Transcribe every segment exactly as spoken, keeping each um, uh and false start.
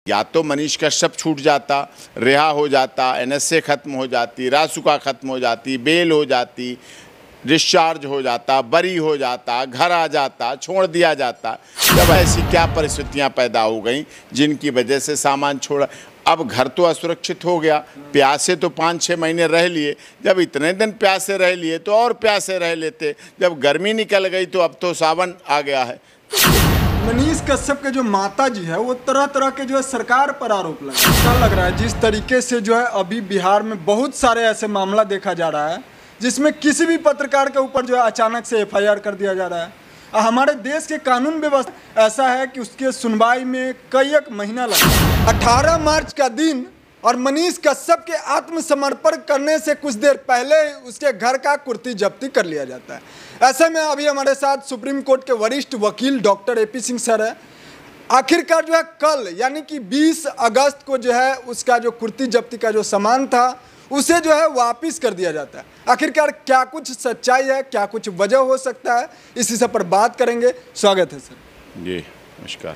या तो मनीष कश्यप छूट जाता, रिहा हो जाता, एनएसए खत्म हो जाती, रासुका खत्म हो जाती, बेल हो जाती, डिस्चार्ज हो जाता, बरी हो जाता, घर आ जाता, छोड़ दिया जाता। जब ऐसी क्या परिस्थितियां पैदा हो गई जिनकी वजह से सामान छोड़ा। अब घर तो असुरक्षित हो गया, प्यासे तो पाँच छः महीने रह लिए, जब इतने दिन प्यासे रह लिए तो और प्यासे रह लेते, जब गर्मी निकल गई तो अब तो सावन आ गया है। मनीष कश्यप के जो माता जी है वो तरह तरह के जो है सरकार पर आरोप लगा। क्या लग रहा है जिस तरीके से जो है अभी बिहार में बहुत सारे ऐसे मामला देखा जा रहा है जिसमें किसी भी पत्रकार के ऊपर जो है अचानक से एफ आई आर कर दिया जा रहा है। हमारे देश के कानून व्यवस्था ऐसा है कि उसके सुनवाई में कई एक महीना लगा। अठारह मार्च का दिन और मनीष कश्यप के आत्मसमर्पण करने से कुछ देर पहले उसके घर का कुर्ती जब्ती कर लिया जाता है। ऐसे में अभी हमारे साथ सुप्रीम कोर्ट के वरिष्ठ वकील doctor A P Singh sir है। आखिरकार जो है कल यानी कि बीस अगस्त को जो है उसका जो कुर्ती जब्ती का जो सामान था उसे जो है वापस कर दिया जाता है। आखिरकार क्या कुछ सच्चाई है, क्या कुछ वजह हो सकता है, इसी सब पर बात करेंगे। स्वागत है सर। जी नमस्कार।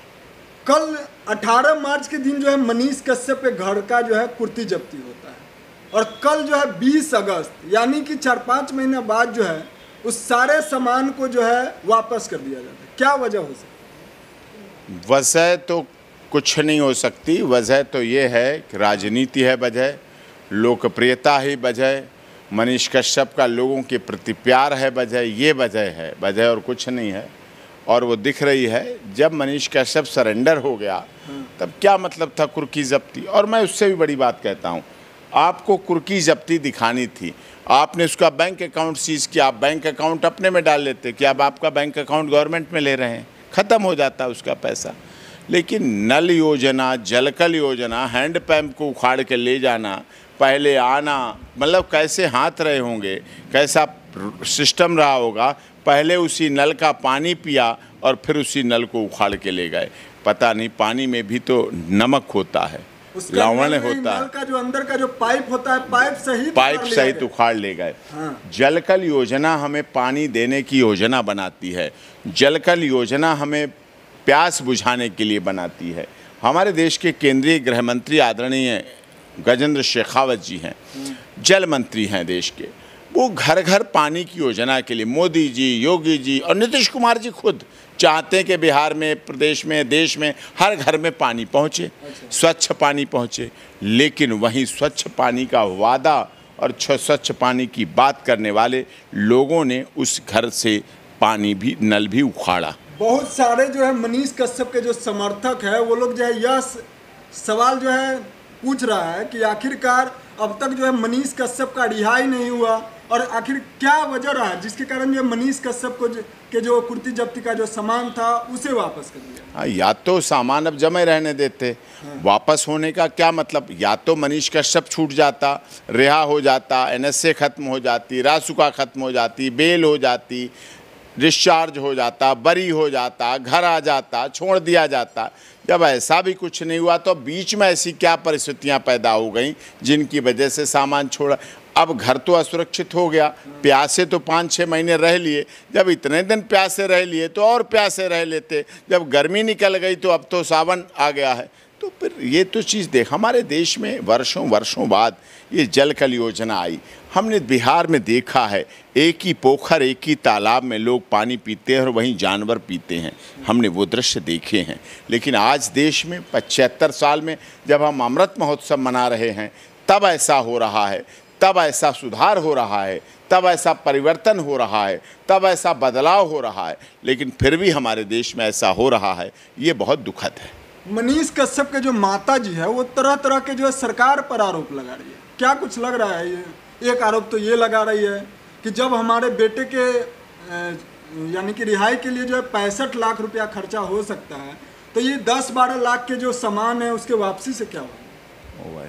कल अठारह मार्च के दिन जो है मनीष कश्यप के घर का जो है कुर्ती जब्ती होता है और कल जो है बीस अगस्त यानी कि चार पाँच महीने बाद जो है उस सारे सामान को जो है वापस कर दिया जाता है। क्या वजह हो सकती है? वजह तो कुछ नहीं हो सकती। वजह तो ये है कि राजनीति है वजह, लोकप्रियता ही वजह, मनीष कश्यप का लोगों के प्रति प्यार है वजह, ये वजह है, वजह और कुछ नहीं है। और वो दिख रही है। जब मनीष कश्यप सरेंडर हो गया तब क्या मतलब था कुर्की जब्ती। और मैं उससे भी बड़ी बात कहता हूँ, आपको कुर्की जब्ती दिखानी थी, आपने उसका बैंक अकाउंट सीज किया, आप बैंक अकाउंट अपने में डाल लेते कि अब आपका बैंक अकाउंट गवर्नमेंट में ले रहे हैं, ख़त्म हो जाता उसका पैसा। लेकिन नल योजना, जलकल योजना, हैंड पंप को उखाड़ के ले जाना, पहले आना, मतलब कैसे हाथ रहे होंगे, कैसा सिस्टम रहा होगा। पहले उसी नल का पानी पिया और फिर उसी नल को उखाड़ के ले गए। पता नहीं पानी में भी तो नमक होता है, लवण होता है, का जो अंदर का जो पाइप होता है पाइप सहित पाइप सहित उखाड़ ले गए। हाँ। जलकल योजना हमें पानी देने की योजना बनाती है, जलकल योजना हमें प्यास बुझाने के लिए बनाती है। हमारे देश के केंद्रीय गृह मंत्री आदरणीय गजेंद्र शेखावत जी हैं, जल मंत्री हैं देश के। वो घर घर पानी की योजना के लिए मोदी जी, योगी जी और नीतीश कुमार जी खुद चाहते हैं कि बिहार में, प्रदेश में, देश में हर घर में पानी पहुँचे, स्वच्छ पानी पहुँचे। लेकिन वहीं स्वच्छ पानी का वादा और स्वच्छ पानी की बात करने वाले लोगों ने उस घर से पानी भी, नल भी उखाड़ा। बहुत सारे जो है मनीष कश्यप के जो समर्थक है वो लोग जो है यह सवाल जो है पूछ रहा है कि आखिरकार अब तक जो है मनीष कश्यप का रिहाई नहीं हुआ और आखिर क्या वजह रहा जिसके कारण जो मनीष कश्यप को के जो कुर्ती जब्ती का जो सामान था उसे वापस कर दिया। हाँ, या तो सामान अब जमे रहने देते। हाँ। वापस होने का क्या मतलब, या तो मनीष कश्यप छूट जाता, रिहा हो जाता, एनएसए खत्म हो जाती, रासुका खत्म हो जाती, बेल हो जाती, डिस्चार्ज हो जाता, बरी हो जाता, घर आ जाता, छोड़ दिया जाता। जब ऐसा भी कुछ नहीं हुआ तो बीच में ऐसी क्या परिस्थितियां पैदा हो गई जिनकी वजह से सामान छोड़ा। अब घर तो असुरक्षित हो गया, प्यासे तो पाँच छः महीने रह लिए, जब इतने दिन प्यासे रह लिए तो और प्यासे रह लेते, जब गर्मी निकल गई तो अब तो सावन आ गया है। तो फिर ये तो चीज़ देख, हमारे देश में वर्षों वर्षों बाद ये जलकल योजना आई। हमने बिहार में देखा है, एक ही पोखर, एक ही तालाब में लोग पानी पीते हैं और वहीं जानवर पीते हैं। हमने वो दृश्य देखे हैं। लेकिन आज देश में पचहत्तर साल में जब हम अमृत महोत्सव मना रहे हैं तब ऐसा हो रहा है, तब ऐसा सुधार हो रहा है, तब ऐसा परिवर्तन हो रहा है, तब ऐसा बदलाव हो रहा है। लेकिन फिर भी हमारे देश में ऐसा हो रहा है, ये बहुत दुखद है। मनीष कश्यप के जो माता जी है वो तरह तरह के जो है सरकार पर आरोप लगा रही है। क्या कुछ लग रहा है? ये एक आरोप तो ये लगा रही है कि जब हमारे बेटे के यानी कि रिहाई के लिए जो है पैंसठ लाख रुपया खर्चा हो सकता है तो ये दस बारह लाख के जो सामान है उसके वापसी से क्या होगा?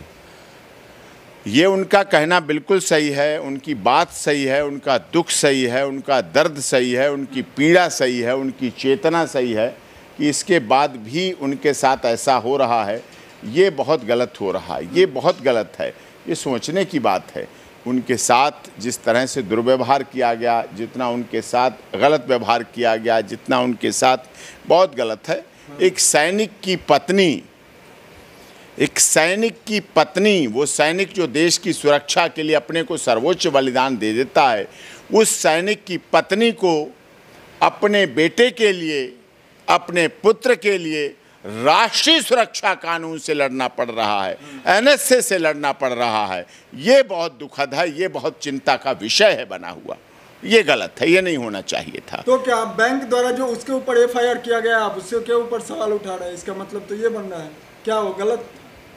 ये उनका कहना बिल्कुल सही है, उनकी बात सही है, उनका दुख सही है, उनका दर्द सही है, उनकी पीड़ा सही है, उनकी चेतना सही है कि इसके बाद भी उनके साथ ऐसा हो रहा है। ये बहुत गलत हो रहा है, ये बहुत गलत है, ये सोचने की बात है। उनके साथ जिस तरह से दुर्व्यवहार किया गया, जितना उनके साथ गलत व्यवहार किया गया, जितना उनके साथ बहुत गलत है। एक सैनिक की पत्नी एक सैनिक की पत्नी, वो सैनिक जो देश की सुरक्षा के लिए अपने को सर्वोच्च बलिदान दे देता है, उस सैनिक की पत्नी को अपने बेटे के लिए, अपने पुत्र के लिए राष्ट्रीय सुरक्षा कानून से लड़ना पड़ रहा है, एनएसए से लड़ना पड़ रहा है। ये बहुत दुखद है, ये बहुत चिंता का विषय है बना हुआ। ये गलत है, ये नहीं होना चाहिए था। तो क्या बैंक द्वारा जो उसके ऊपर एफआईआर किया गया, आप उसके के ऊपर सवाल उठा रहे हैं? इसका मतलब तो ये बन रहा है, क्या वो गलत?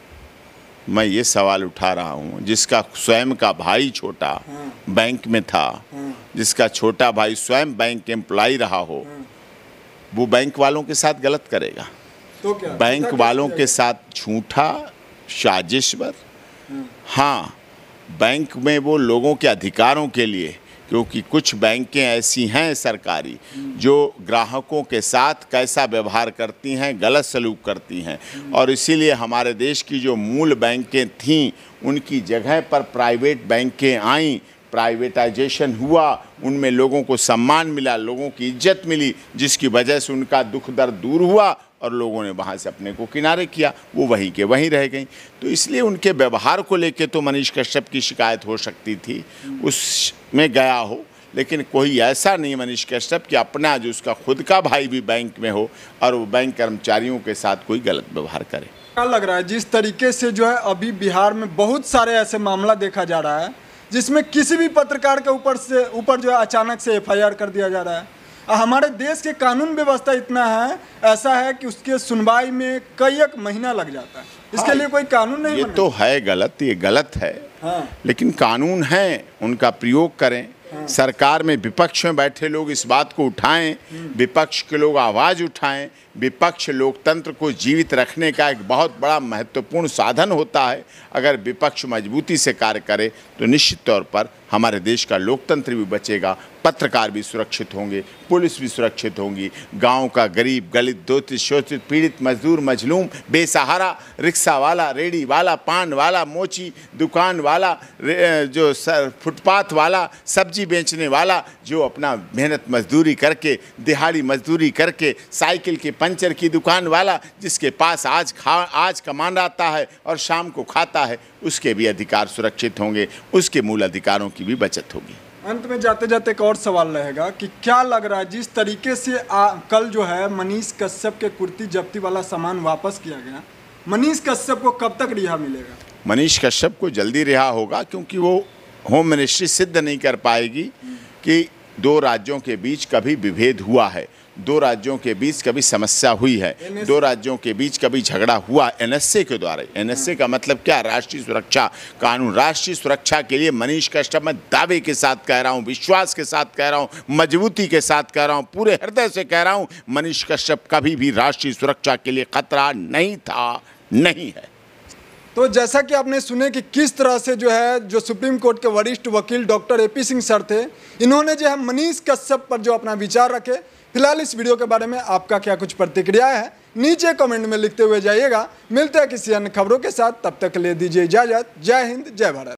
मैं ये सवाल उठा रहा हूँ, जिसका स्वयं का भाई छोटा हाँ। बैंक में था, हाँ। जिसका छोटा भाई स्वयं बैंक एम्प्लॉय रहा हो, हाँ। वो बैंक वालों के साथ गलत करेगा? तो क्या बैंक वालों के साथ झूठा, साजिशवर। हाँ, बैंक में वो लोगों के अधिकारों के लिए, क्योंकि कुछ बैंकें ऐसी हैं सरकारी जो ग्राहकों के साथ कैसा व्यवहार करती हैं, गलत सलूक करती हैं, और इसीलिए हमारे देश की जो मूल बैंकें थीं उनकी जगह पर प्राइवेट बैंकें आईं, प्राइवेटाइजेशन हुआ, उनमें लोगों को सम्मान मिला, लोगों की इज्जत मिली, जिसकी वजह से उनका दुख दर्द दूर हुआ और लोगों ने वहाँ से अपने को किनारे किया, वो वहीं के वहीं रह गई। तो इसलिए उनके व्यवहार को लेके तो मनीष कश्यप की शिकायत हो सकती थी, उसमें गया हो, लेकिन कोई ऐसा नहीं मनीष कश्यप कि अपना जो उसका खुद का भाई भी बैंक में हो और वो बैंक कर्मचारियों के साथ कोई गलत व्यवहार करे। क्या लग रहा है जिस तरीके से जो है अभी बिहार में बहुत सारे ऐसे मामला देखा जा रहा है जिसमें किसी भी पत्रकार के ऊपर से ऊपर जो है अचानक से एफआईआर कर दिया जा रहा है? हमारे देश के कानून व्यवस्था इतना है, ऐसा है कि उसके सुनवाई में कई एक महीना लग जाता है। इसके लिए कोई कानून नहीं। ये तो है गलत, ये गलत है। हाँ। लेकिन कानून है, उनका प्रयोग करें। हाँ। सरकार में विपक्ष में बैठे लोग इस बात को उठाएं, विपक्ष के लोग आवाज़ उठाएं। विपक्ष लोकतंत्र को जीवित रखने का एक बहुत बड़ा महत्वपूर्ण साधन होता है। अगर विपक्ष मजबूती से कार्य करे तो निश्चित तौर पर हमारे देश का लोकतंत्र भी बचेगा, पत्रकार भी सुरक्षित होंगे, पुलिस भी सुरक्षित होंगी, गांव का गरीब, दलित, शोषित शोषित पीड़ित, मजदूर, मजलूम, बेसहारा, रिक्शा वाला, रेडी वाला, पान वाला, मोची दुकान वाला, जो फुटपाथ वाला, सब्जी बेचने वाला, जो अपना मेहनत मजदूरी करके, दिहाड़ी मजदूरी करके, साइकिल के पंचर की दुकान वाला, जिसके पास आज खा आज कमान आता है और शाम को खाता है, उसके भी अधिकार सुरक्षित होंगे, उसके मूल अधिकारों की भी बचत होगी। अंत में जाते जाते एक और सवाल रहेगा कि क्या लग रहा है जिस तरीके से आ, कल जो है मनीष कश्यप के कुर्ती जब्ती वाला सामान वापस किया गया, मनीष कश्यप को कब तक रिहा मिलेगा? मनीष कश्यप को जल्दी रिहा होगा, क्योंकि वो होम मिनिस्ट्री सिद्ध नहीं कर पाएगी कि दो राज्यों के बीच कभी विभेद हुआ है, दो राज्यों के बीच कभी समस्या हुई है, दो राज्यों के बीच कभी झगड़ा हुआ एनएसए के द्वारा। एनएसए का मतलब क्या? राष्ट्रीय सुरक्षा कानून। राष्ट्रीय सुरक्षा के लिए मनीष कश्यप, मैं दावे के साथ कह रहा हूं, विश्वास के साथ कह रहा हूं, मजबूती के साथ कह रहा हूं, पूरे हृदय से कह रहा हूं, मनीष कश्यप कभी भी राष्ट्रीय सुरक्षा के लिए खतरा नहीं था, नहीं है। तो जैसा कि आपने सुने कि किस तरह से जो है जो सुप्रीम कोर्ट के वरिष्ठ वकील doctor A P Singh sir थे, इन्होंने जो है मनीष कश्यप पर जो अपना विचार रखे। फिलहाल इस वीडियो के बारे में आपका क्या कुछ प्रतिक्रिया है, नीचे कमेंट में लिखते हुए जाइएगा। मिलते हैं किसी अन्य खबरों के साथ, तब तक ले दीजिए इजाजत। जय हिंद, जय भारत।